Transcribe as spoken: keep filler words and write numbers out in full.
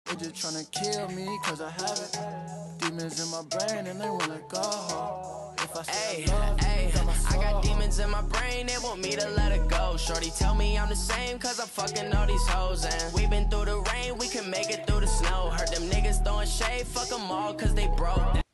They just tryna kill me cause I have it. Demons in my brain and they wanna go. If I say Ay, I love ay, you, got my I got soul. demons in my brain, they want me to let it go. Shorty tell me I'm the same cause I'm fucking all these hoes. And we been through the rain, we can make it through the snow. Heard them niggas throwing shade, fuck them all cause they broke.